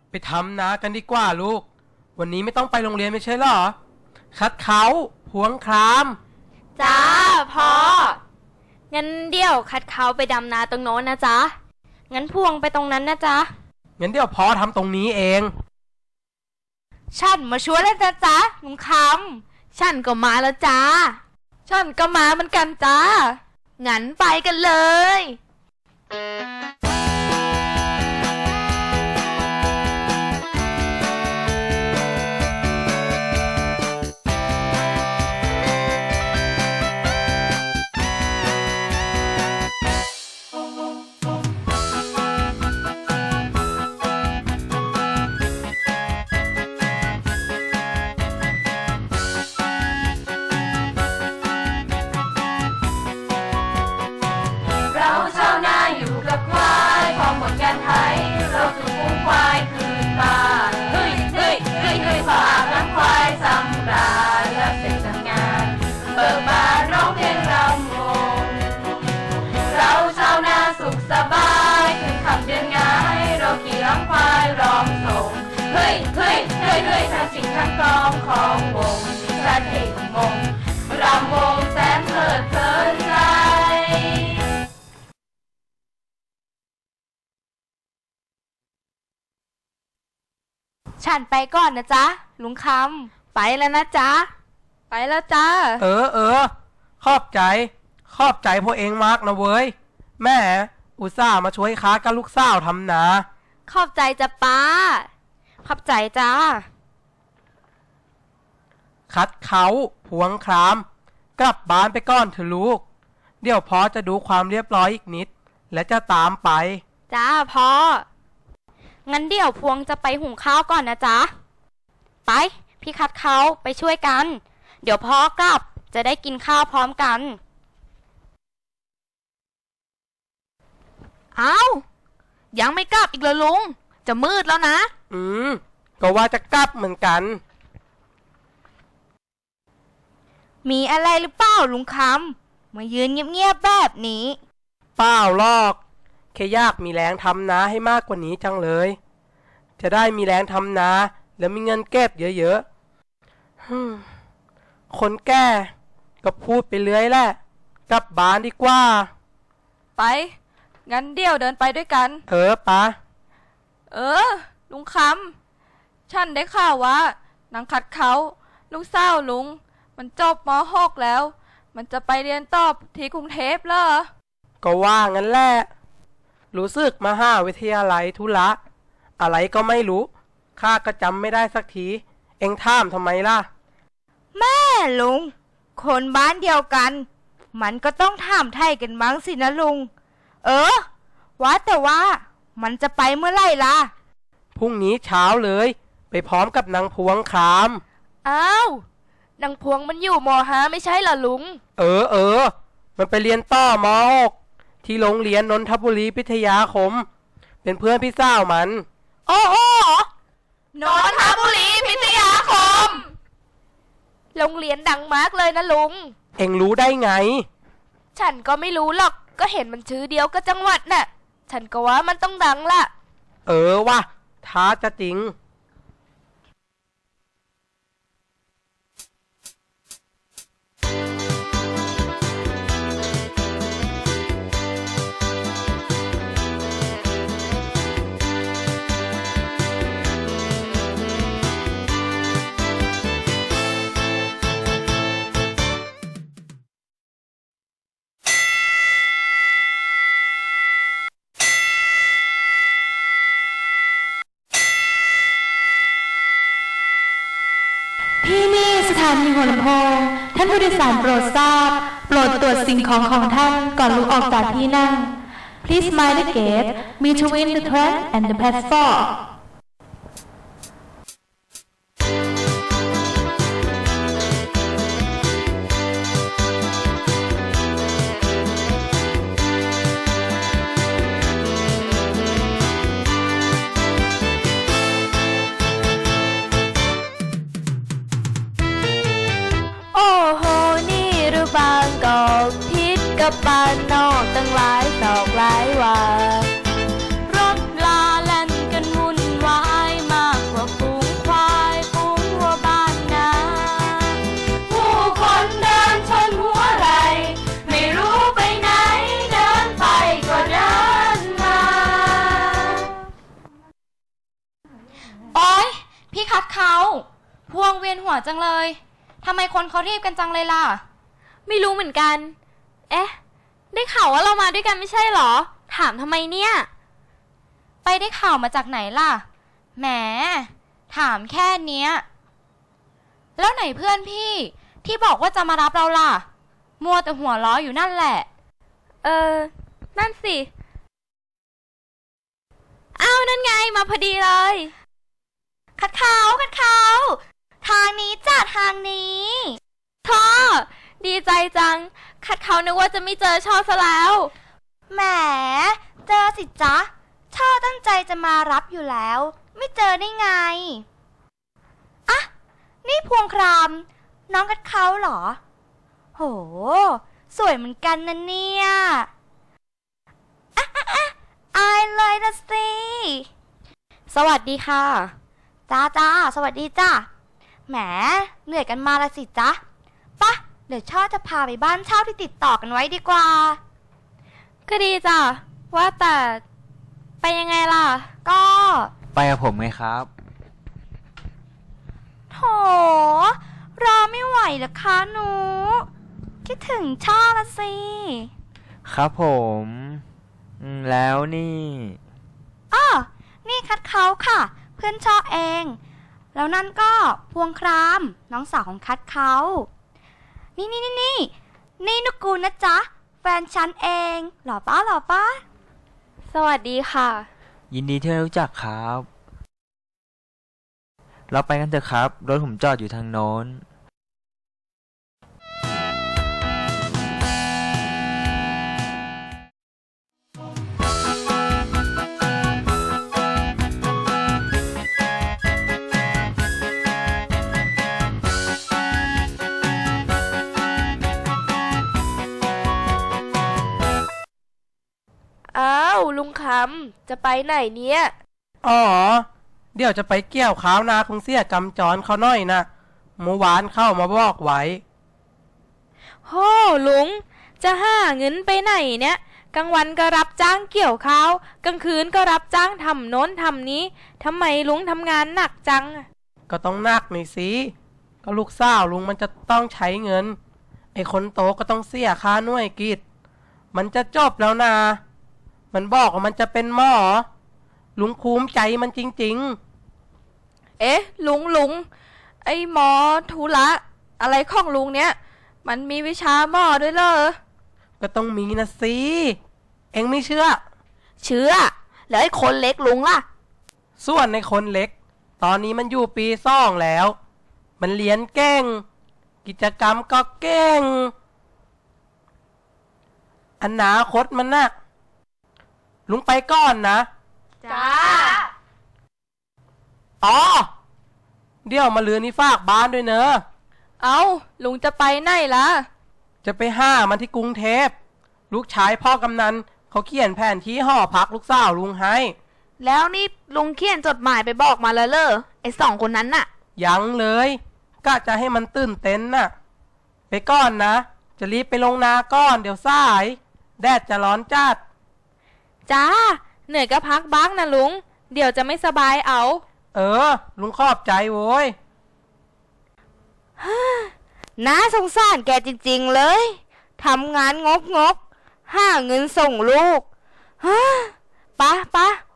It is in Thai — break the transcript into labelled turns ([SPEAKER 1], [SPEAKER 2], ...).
[SPEAKER 1] ไปทำนากันดีกว่าลูกวันนี้ไม่ต้องไปโรงเรียนไม่ใช่หรอคัดเขาพวงคราม
[SPEAKER 2] จ้าพ่องั้นเดี๋ยวคัดเขาไปดำนาตรงโน้นนะจ๊ะงั้นพวงไปตรงนั้นนะจ๊ะ
[SPEAKER 1] งั้นเดี๋ยวพ่อทำตรงนี้เอง
[SPEAKER 2] ฉันมาช่วยแล้วนะจ๊ะลุงคำฉันก็มาแล้วจ้าฉันก็มาเหมือนกันจ้างั้นไปกันเลย
[SPEAKER 3] ทั้งกองของวงชาติเอกมงรำวงแสนเพลิดเพลินใจ
[SPEAKER 2] ฉันไปก่อนนะจ๊ะลุงคำไปแล้วนะจ๊ะไปแล้วจ้า
[SPEAKER 1] ขอบใจพวกเองมากนะเว้ยแม่อุตส่าห์มาช่วยค้ากับลูกสาวทำนา
[SPEAKER 2] ขอบใจจ้ะป้าขอบใจจ้า
[SPEAKER 1] คัดเขาพวงครามกลับบ้านไปก่อนเถอะลูกเดี๋ยวพ่อจะดูความเรียบร้อยอีกนิดและจะตามไป
[SPEAKER 2] จ้าพ่องั้นเดี๋ยวพวงจะไปหุงข้าวก่อนนะจ๊ะไปพี่คัดเขาไปช่วยกันเดี๋ยวพ่อกลับจะได้กินข้าวพร้อมกัน
[SPEAKER 3] อ้าวยังไม่กลับอีกเหรอลุงจะมืดแล้วนะ
[SPEAKER 1] ก็ว่าจะกลับเหมือนกัน
[SPEAKER 2] มีอะไรหรือเปล่าลุงคำมายืนเงียบๆแบบนี้
[SPEAKER 1] เปล่าหรอกแค่อยากมีแรงทำนาให้มากกว่านี้จังเลยจะได้มีแรงทำนาแล้วมีเงินเก็บเยอะๆคนแก่ก็พูดไปเรื่อยแหละกลับบ้านดีกว่า
[SPEAKER 3] ไปงั้นเดี๋ยวเดินไปด้วยกัน
[SPEAKER 1] ปะ
[SPEAKER 3] ลุงคำฉันได้ข่าวว่านางคัดเขาลูกสาวลุงมันจบม.6 แล้วมันจะไปเรียนต่อที่กรุงเทพเหรอ
[SPEAKER 1] ก็ว่างั้นแหละรู้สึกมหาวิทยาลัยธุระอะไรก็ไม่รู้ข้าก็จำไม่ได้สักทีเอ็งถามทำไมล่ะ
[SPEAKER 2] แม่ลุงคนบ้านเดียวกันมันก็ต้องถามไทยกันมั้งสินะลุงว่าแต่ว่ามันจะไปเมื่อไหร่ล่ะ
[SPEAKER 1] พรุ่งนี้เช้าเลยไปพร้อมกับนางพวงคราม
[SPEAKER 2] อ้าวนางพวงมันอยู่ม.5ไม่ใช่เหรอลุง
[SPEAKER 1] มันไปเรียนต่อม.6ที่โรงเรียนนนทบุรีพิทยาคมเป็นเพื่อนพี่สาวมัน
[SPEAKER 2] โอ้นนทบุรีพิทยาคมโรงเรียนดังมากเลยนะลุง
[SPEAKER 1] เอ็งรู้ได้ไง
[SPEAKER 2] ฉันก็ไม่รู้หรอกก็เห็นมันชื่อเดียวกับจังหวัดน่ะฉันก็ว่ามันต้องดังล่ะ
[SPEAKER 1] ว่ะท้าจะจริง
[SPEAKER 4] สถานีหัวลำโพงท่านผู้โดยสารโปรดทราบโปรดตรวจสิ่งของของท่านก่อนลุกออกจากที่นั่ง Please mind the gate between the train and the platform
[SPEAKER 2] บ้านนอกตั้งหลายศอกหลายวารถลาแล่นกันวุ่นหัวจังเลยทำไมคนเขารีบกันจังเลยล่ะ
[SPEAKER 5] ไม่รู้เหมือนกันเอ๊ะได้ข่าวว่าเรามาด้วยกันไม่ใช่หรอถามทำไมเนี่ย
[SPEAKER 2] ไปได้ข่าวมาจากไหนล่ะแหมถามแค่เนี้ยแล้วไหนเพื่อนพี่ที่บอกว่าจะมารับเราล่ะมัวแต่หัวล้ออยู่นั่นแหละ
[SPEAKER 5] นั่นสิอ้าวนั่นไงมาพอดีเลย
[SPEAKER 2] คัดเขาทางนี้จ้ะทางนี้
[SPEAKER 5] ท่อดีใจจังคัดเขานึกว่าจะไม่เจอช่อซะแล้ว
[SPEAKER 2] แหมเจอสิจ๊ะช่อตั้งใจจะมารับอยู่แล้วไม่เจอได้ไงอ่ะนี่พวงครามน้องคัดเขาเหรอโหสวยเหมือนกันนะเนี่ยอายเลยนะสิสวัสดีค่ะจ้าสวัสดีจ้าแหมเหนื่อยกันมาละสิจ๊ะปะเดี๋ยวช่อจะพาไปบ้านเช่าที่ติดต่อกันไว้ดีกว่า
[SPEAKER 5] ก็ดีจ้ะว่าแต่ไปยังไงล่ะ
[SPEAKER 2] ก็
[SPEAKER 6] ไปกับผมไงครับ
[SPEAKER 2] โถรอไม่ไหวเหรอคะหนูคิดถึงช่อละสิ
[SPEAKER 6] ครับผมแล้วนี่
[SPEAKER 2] นี่คัดเขาค่ะเพื่อนช่อเองแล้วนั่นก็พวงครามน้องสาวของคัดเขานี่นุกูลนะจ๊ะแฟนฉันเองหล่อป้า
[SPEAKER 5] สวัสดีค่ะ
[SPEAKER 6] ยินดีที่ได้รู้จักครับเราไปกันเถอะครับรถผมจอดอยู่ทางโน้น
[SPEAKER 5] อ้าวลุงคำจะไปไหนเนี่ย
[SPEAKER 1] อ๋อเดี๋ยวจะไปเกี่ยวข้าวนาคงเสียกำจรเขาหน่อยนะเมื่อวานเข้ามาบอกไว้
[SPEAKER 5] โฮ้ลุงจะหาเงินไปไหนเนี่ยกลางวันก็รับจ้างเกี่ยวข้าวกลางคืนก็รับจ้างทำโน้นทำนี้ทำไมลุงทำงานหนักจัง
[SPEAKER 1] ก็ต้องหนักหน่อยสิก็ลูกสาวลุงมันจะต้องใช้เงินไอ้คนโตก็ต้องเสียค่าหน่วยกิจมันจะจบแล้วนะมันบอกว่ามันจะเป็นหมอลุงภูมิใจมันจริง
[SPEAKER 3] ๆเอ๊ะลุงไอ้หมอธุระอะไรของลุงเนี้ยมันมีวิชาหมอด้วยเหรอ
[SPEAKER 1] ก็ต้องมีนะสิเอ็งไม่เชื่อ
[SPEAKER 5] แล้วไอ้คนเล็กลุงล่ะ
[SPEAKER 1] ส่วนในคนเล็กตอนนี้มันอยู่ปี2แล้วมันเรียนเก่งกิจกรรมก็เก่งอนาคตมันน่ะลุงไปก่อนนะ
[SPEAKER 5] จ้า
[SPEAKER 1] เดี๋ยวมาลือนี่ฝากบ้านด้วยเนอะ
[SPEAKER 3] เอาลุงจะไปไหนล่ะ
[SPEAKER 1] จะไปหามันที่กรุงเทพลูกชายพ่อกำนันเขาเขียนแผนที่หอพักลูกสาวลุงให้
[SPEAKER 5] แล้วนี่ลุงเขียนจดหมายไปบอกมาแล้วเหรอไอ้2 คนนั้นน่ะ
[SPEAKER 1] ยังเลยก็จะให้มันตื่นเต้นน่ะไปก่อนนะจะรีบไปลงนาก่อนเดี๋ยวสายแดดจะร้อนจัด
[SPEAKER 5] จ้าเหนื่อยก็พักบ้างนะลุงเดี๋ยวจะไม่สบายเอา
[SPEAKER 1] ลุงขอบใจโว้ย
[SPEAKER 5] น่าสงสารแกจริงๆเลยทำงานงกหาเงินส่งลูกปะ